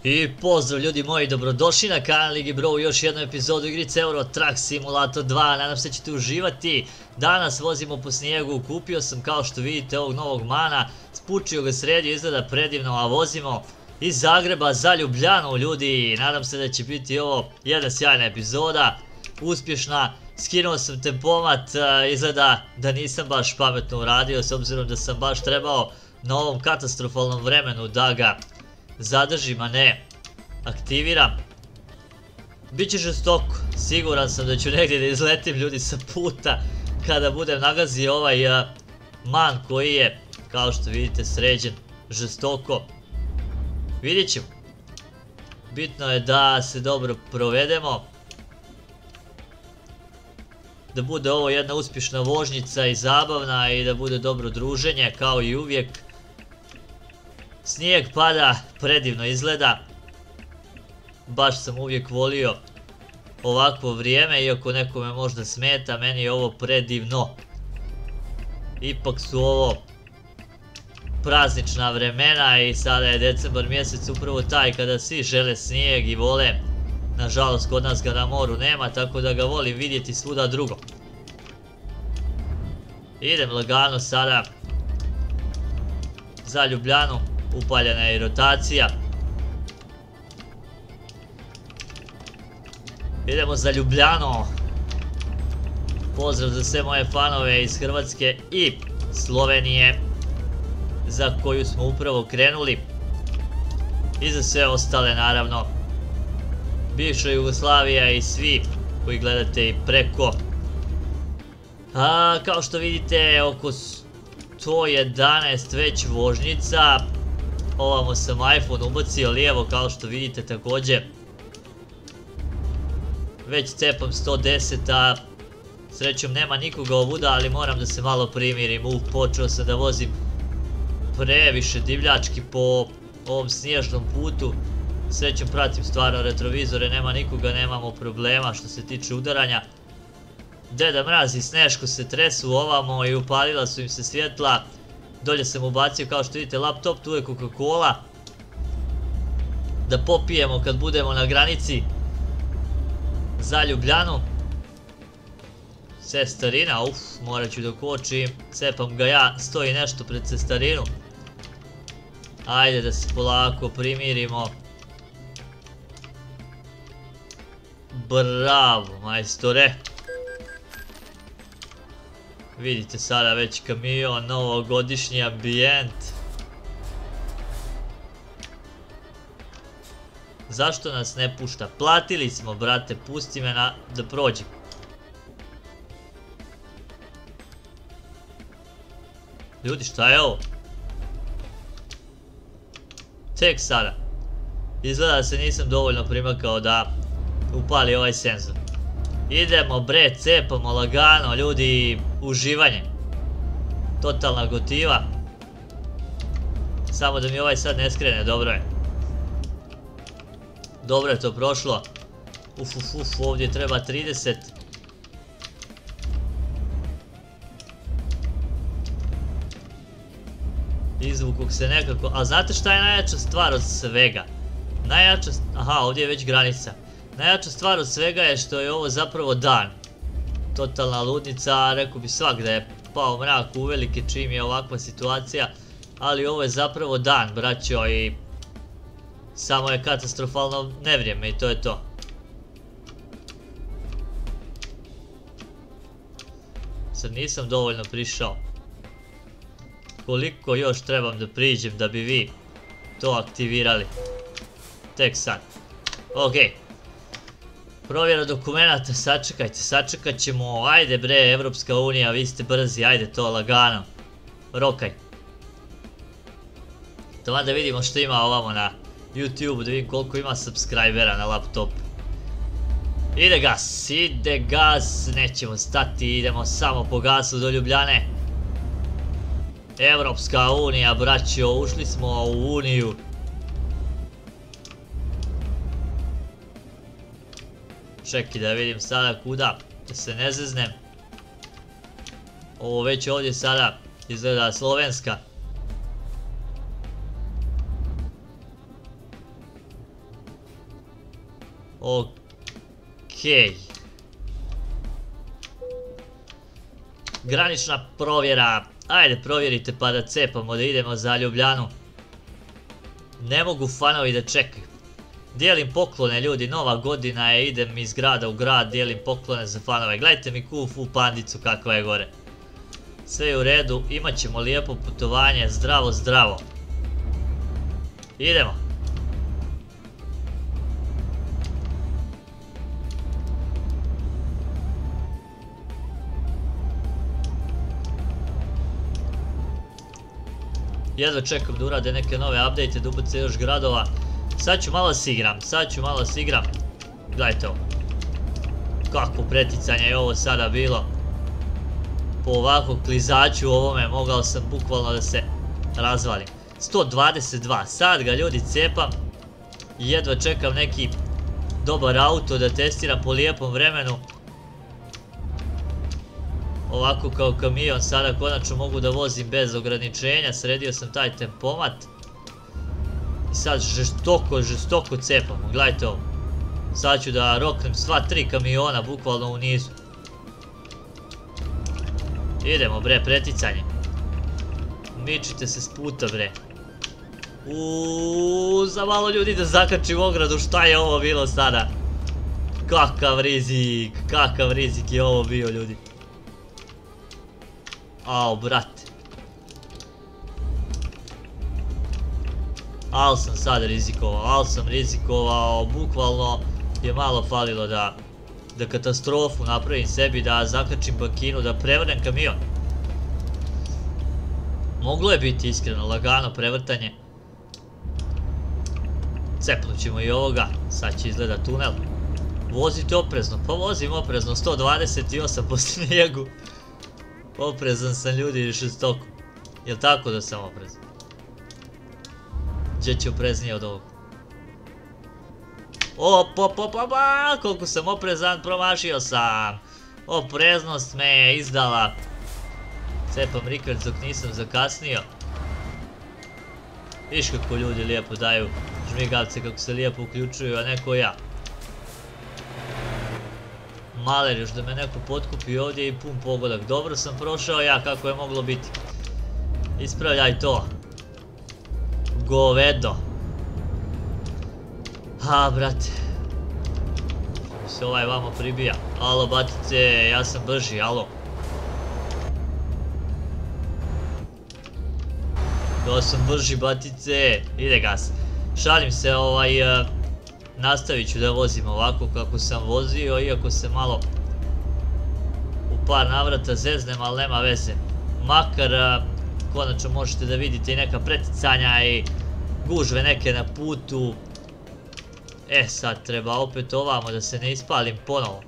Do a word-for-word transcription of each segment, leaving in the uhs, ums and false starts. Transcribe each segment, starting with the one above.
I pozdrav ljudi moji, dobrodošli na kanal Ligi Bro u još jednu epizodu igrice Euro Truck Simulator dva. Nadam se da ćete uživati. Danas vozimo po snijegu, kupio sam kao što vidite ovog novog mana, spučio ga sredio, izgleda predivno, a vozimo iz Zagreba za Ljubljanu ljudi. Nadam se da će biti ovo jedna sjajna epizoda, uspješna. Skinuo sam tempomat, izgleda da nisam baš pametno uradio s obzirom da sam baš trebao na ovom katastrofalnom vremenu da ga zadržim, a ne aktiviram. Biće žestoko, siguran sam da ću negdje da izletim ljudi sa puta kada budem nagazio ovaj uh, man koji je, kao što vidite, sređen žestoko. Vidjet ćemo. Bitno je da se dobro provedemo, da bude ovo jedna uspješna vožnjica i zabavna i da bude dobro druženje kao i uvijek. Snijeg pada, predivno izgleda. Baš sam uvijek volio ovakvo vrijeme, iako nekome možda smeta, meni je ovo predivno. Ipak su ovo praznična vremena i sada je decembar mjesec upravo taj kada svi žele snijeg i vole. Nažalost kod nas ga na moru nema, tako da ga volim vidjeti svuda drugo. Idem lagano sada za Ljubljanu. Upaljena je i rotacija. Idemo za Ljubljano. Pozdrav za sve moje fanove iz Hrvatske i Slovenije, za koju smo upravo krenuli. I za sve ostale naravno. Bivša Jugoslavija i svi koji gledate i preko. A, kao što vidite, oko sto jedanaest već vožnjica. Ovamo sam iPhone ubacio lijevo, kao što vidite također. Već cepam sto deset, a srećom nema nikoga ovuda, ali moram da se malo primirim. Uh, počeo sam da vozim previše divljački po ovom snježnom putu. Srećom pratim stvarno retrovizore, nema nikoga, nemamo problema što se tiče udaranja. Deda Mraz i Sneško se tresu ovamo i upalila su im se svjetla. Dolje sam ubacio, kao što vidite, laptop, tu je Coca-Cola. Da popijemo kad budemo na granici za Ljubljanu. Cestarina, uf, morat ću da kočim. Cepam ga ja, stoji nešto pred cestarinu. Ajde da se polako primirimo. Bravo, majstore. Vidite sada već kamion, novogodišnji ambijent. Zašto nas ne pušta? Platili smo, brate, pusti me na, da prođem. Ljudi, šta je ovo? Tek sada. Izgleda da se nisam dovoljno primakao da upali ovaj senzor. Idemo bre, cepamo lagano ljudi, uživanje. Totalna gotiva. Samo da mi ovaj sad ne skrene, dobro je. Dobro je to prošlo. Uf, uf, uf, ovdje treba trideset. Izvukog se nekako, a znate šta je najjača stvar od svega? Najjača, aha, ovdje je već granica. Najjača stvar od svega je što je ovo zapravo dan. Totalna ludnica, rekao bi svak da je pao mrak uvelike čim je ovakva situacija. Ali ovo je zapravo dan, braćo, i samo je katastrofalno nevrijeme i to je to. Sad nisam dovoljno prišao. Koliko još trebam da priđem da bi vi to aktivirali? Tek sad. Okej. Provjera dokumenata, sačekajte, sačekat ćemo, ajde bre, Evropska unija, vi ste brzi, ajde to lagano. Rokaj. Tamo da vidimo što ima ovamo na YouTube, da vidim koliko ima subscribera na laptopu. Ide gas, ide gas, nećemo stati, idemo samo po gasu do Ljubljane. Evropska unija, braćo, ušli smo u uniju. Čekaj da vidim sada kuda, da se ne zeznem. Ovo već ovdje sada izgleda slovenska. Okej. Granična provjera. Ajde provjerite pa da cepamo da idemo za Ljubljanu. Ne mogu fanovi da čekaju. Dijelim poklone ljudi, nova godina je, idem iz grada u grad, dijelim poklone za fanove. Gledajte mi Kung Fu pandicu kakva je gore. Sve je u redu, imat ćemo lijepo putovanje, zdravo zdravo. Idemo. Jedva čekam da urade neke nove update, da ubace još gradova. Sad ću malo si igram, sad ću malo si igram. Gledajte ovo. Kako preticanje je ovo sada bilo. Po ovako klizaču ovome mogao sam bukvalno da se razvalim. sto dvadeset dva, sad ga ljudi cepam. Jedva čekam neki dobar auto da testiram po lijepom vremenu. Ovako kao kamion sada konačno mogu da vozim bez ograničenja, sredio sam taj tempomat. I sad žestoko, žestoko cepamo, gledajte ovo. Sad ću da roknem sva tri kamiona bukvalno u nizu. Idemo bre, preticanje. Mičite se s puta bre. Uuuu, za malo ljudi da zakačim ogradu, šta je ovo bilo sada? Kakav rizik, kakav rizik je ovo bio ljudi. Ao, brate. Al sam sad rizikovao, al sam rizikovao, bukvalno je malo falilo da da katastrofu napravim sebi, da zakačim bakinu, da prevrnem kamion. Moglo je biti iskreno, lagano prevrtanje. Cepnut ćemo i ovoga, sad će izgleda tunel. Vozite oprezno, pa vozim oprezno, sto dvadeset osam po snijegu. Oprezan sam ljudi šestoko. Jel tako da sam oprezan? Gdje će opreznije od ovog? Op, op, op, op, koliko sam oprezan, promašio sam. Opreznost me je izdala. Cepam rikverc dok nisam zakasnio. Viš kako ljudi lijepo daju žmigavce, kako se lijepo uključuju, a neko ja. Maler još da me neko potkupi ovdje i pun pogodak. Dobro sam prošao ja kako je moglo biti. Ispravljaj to. Govedo. Ha, brate. Se ovaj vamo pribija. Alo, batice, ja sam brži, alo. Ja sam brži, batice. Ide gas. Šalim se, ovaj... Nastavit ću da vozim ovako kako sam vozio, iako se malo u par navrata zeznem, ali nema veze. Makar konačno možete da vidite i neka preticanja i gužve neke na putu. E sad treba opet ovamo da se ne ispalim ponovo.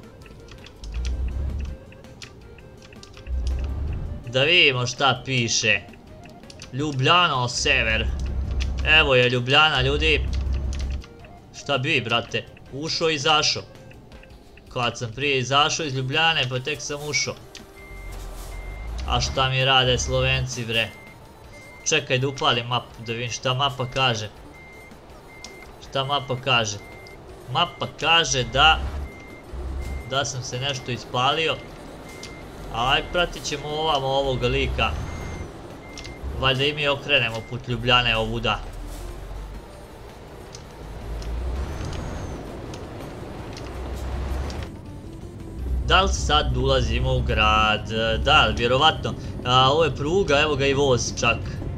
Da vidimo šta piše. Ljubljano sever. Evo je Ljubljana ljudi. Šta bi, brate? Ušao i izašao. Kad sam prije izašao iz Ljubljane, pa tek sam ušao. A šta mi rade Slovenci, bre? Čekaj da upalim mapu, da vidim šta mapa kaže. Šta mapa kaže? Mapa kaže da... Da sam se nešto ispalio. Aj, pratit ćemo ovamo ovoga lika. Valjda i mi okrenemo put Ljubljane ovuda. Da li sad ulazimo u grad? Da, vjerovatno. Ovo je pruga, evo ga i voz čak.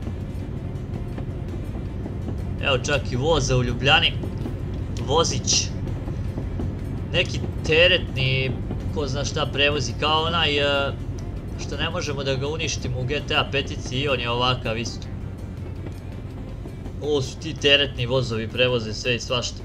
Evo čak i voza u Ljubljani. Vozić. Neki teretni, ko zna šta prevozi, kao onaj što ne možemo da ga uništimo u G T A petici i on je ovakav isto. Ovo su ti teretni vozovi, prevoze sve i svašta.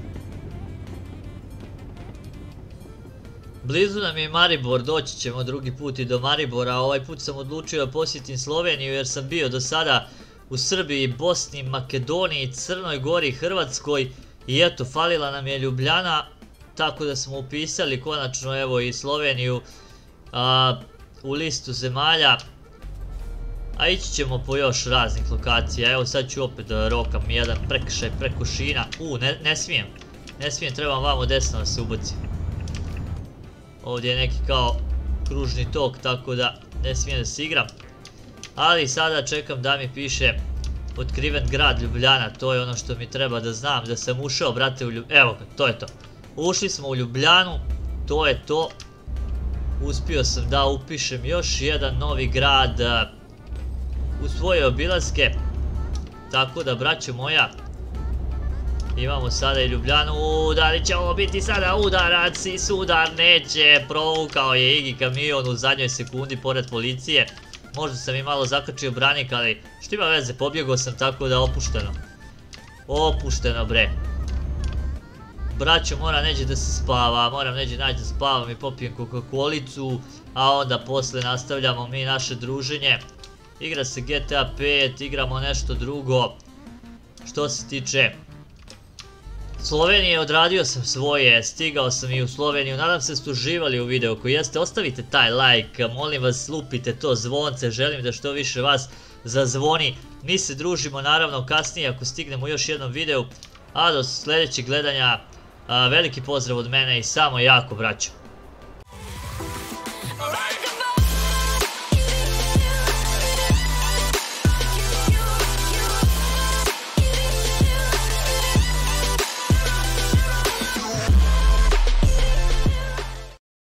Blizu nam je Maribor, doći ćemo drugi put i do Maribora, ovaj put sam odlučio da posjetim Sloveniju jer sam bio do sada u Srbiji, Bosni, Makedoniji, Crnoj Gori, Hrvatskoj i eto, falila nam je Ljubljana, tako da smo upisali konačno evo i Sloveniju a, u listu zemalja, a ići ćemo po još raznih lokacija. Evo sad ću opet da rokam jedan prekršaj preko šina, u ne, ne smijem. Ne smijem, trebam vamo desno da se ubacim. Ovdje je neki kao kružni tok, tako da ne smijem da se igram. Ali sada čekam da mi piše otkriven grad Ljubljana, to je ono što mi treba da znam, da sam ušao, brate, u Ljubljanu. Evo ga, to je to. Ušli smo u Ljubljanu, to je to. Uspio sam da upišem još jedan novi grad u svoje obilaske. Tako da, braćo moja, imamo sada i Ljubljanu. Da li će ovo biti sada udarac i sudar? Neće, provukao je Igi kamion u zadnjoj sekundi pored policije. Možda sam i malo zakačio branik, ali što ima veze, pobjegao sam, tako da opušteno. Opušteno, bre. Braćo, moram neđe da se spava, moram neđe naći da spavam i popijem Coca-Colicu, a onda posle nastavljamo mi naše druženje. Igra se G T A pet, igramo nešto drugo. Što se tiče Slovenije, odradio sam svoje, stigao sam i u Sloveniju, nadam se da ste uživali u videu. Ako jeste, ostavite taj like, molim vas, lupite to zvonce, želim da što više vas zazvoni. Mi se družimo naravno kasnije ako stignemo u još jednom videu, a do sljedećeg gledanja veliki pozdrav od mene i samo jako, braćo.